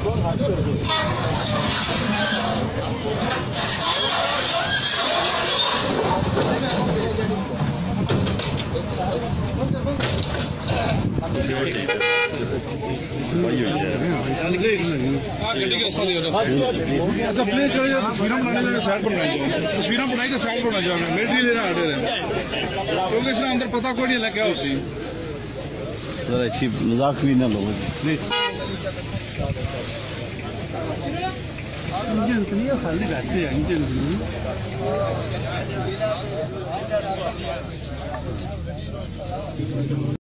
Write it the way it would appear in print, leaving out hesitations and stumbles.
अच्छा प्लेस जो तस्वीरें बनाने लगे साइड पर बनाई तस्वीरें बनाई तो साइड पर बना जाओ मिलिट्री लेना हटे क्योंकि इसने अंदर पता कोई नहीं लगा उसी जरा इसी मजाक भी ना लो प्लीज इंजन के लिए खाली वैसे है इंजन